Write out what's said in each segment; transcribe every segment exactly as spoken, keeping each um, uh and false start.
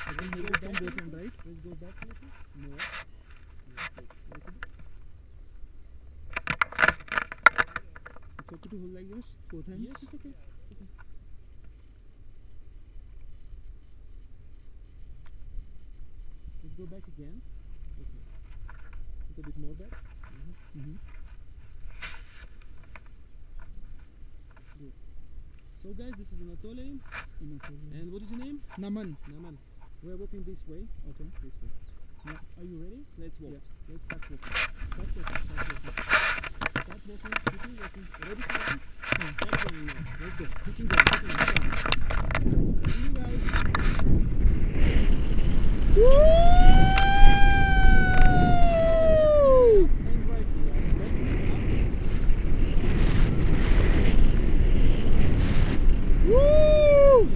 Again, hold it down both hand, right? Let's go back a little. More. It's okay to hold like this, both hands? Yes, it's okay. It's okay. Let's go back again. Okay. It's a bit more back. Mm-hmm. Mm-hmm. Good. So guys, this is Anatoly. And what is your name? Naman. Naman. We're walking this way. Okay. This way. Yeah. Are you ready? Let's walk. Yeah. Let's start walking. Start walking. Start walking. Start walking. Keep walking. Ready for walking? Yeah. Start going now. Let's go. Keep going. Keep going. Come. See you guys. And right here. Woo!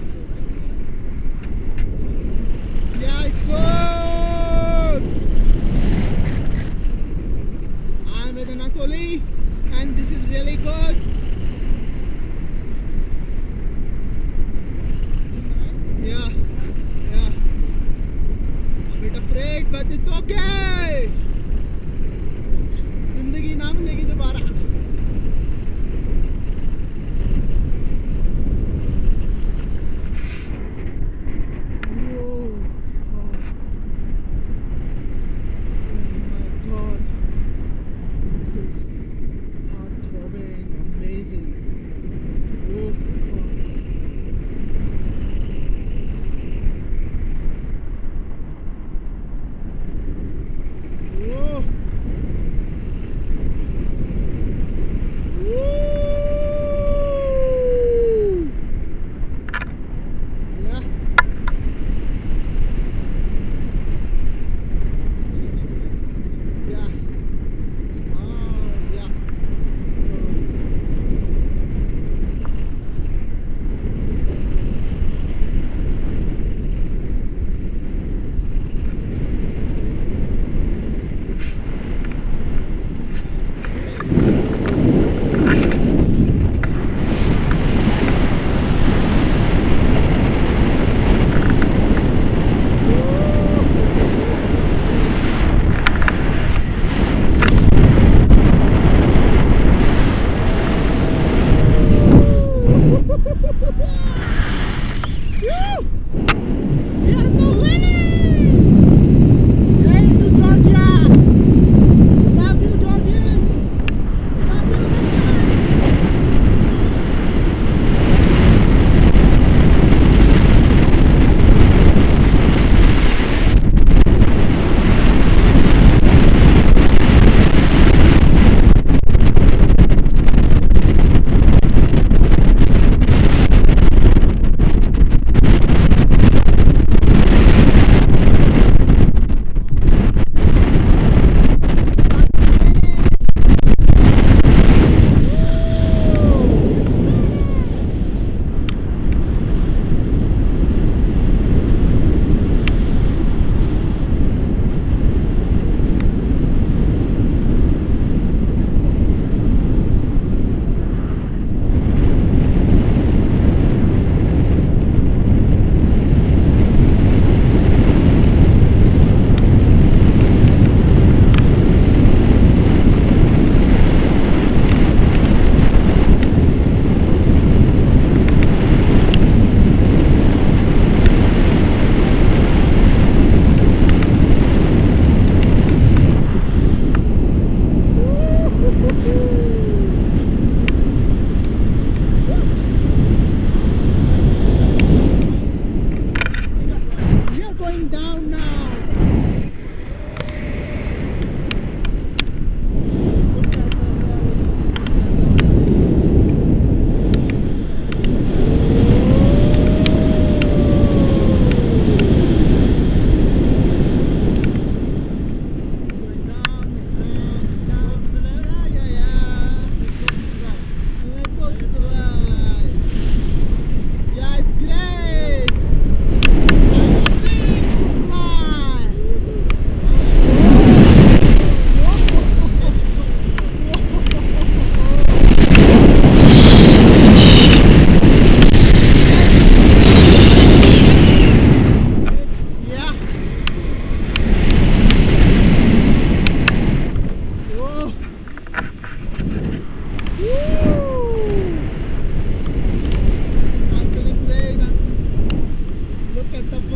Yeah, it's good! I'm with Anatoly and this is really good. Yeah, yeah. A bit afraid, but it's okay. जिंदगी ना मिलेगी दोबारा. Whoa. Oh my God. This is heart-throbbing, amazing. Oh, fuck.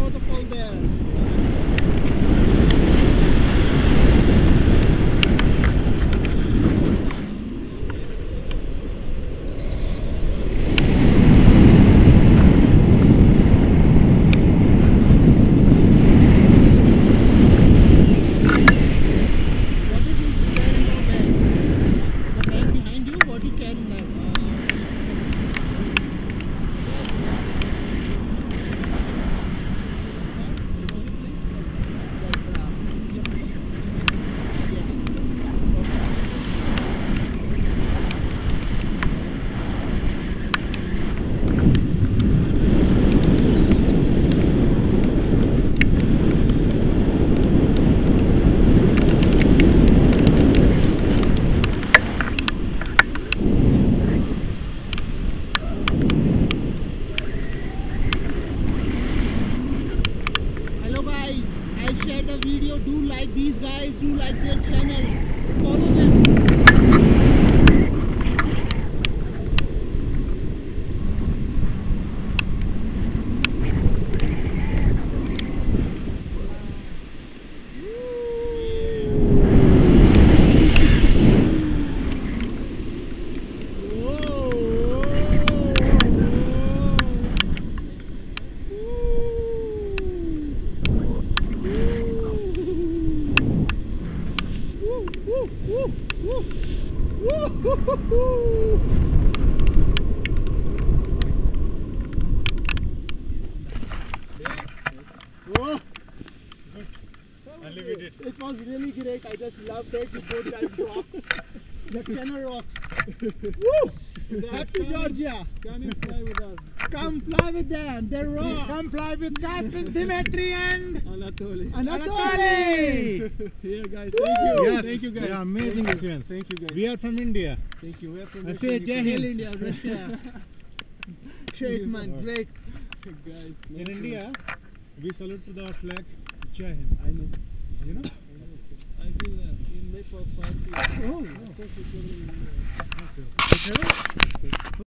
waterfall there. What is this there in your bag? The bag behind you, what you carry in that? Hello guys, I've shared the video. Do like these guys, do like their channel, follow them. Whoa. Unlimited. It was really great. I just loved it. You both guys rocks. The channel rocks. Woo! Happy Georgia. Can you fly with us? Come fly with them. They rock. Come fly with Captain Dimitri and Anatoly. Anatoly. Here guys, thank you. Yes. Thank you guys. Yeah, amazing experience. Thank you guys. We are from India. Thank you. We're from I West say Indies. Jai Hail Hind. India, Russia. Great man, great. Guys, In let's- India, we salute to the flag Jai Hind. I know. You know? I've been uh, in Nepal five years. Oh. Of course, we're traveling in India. Okay.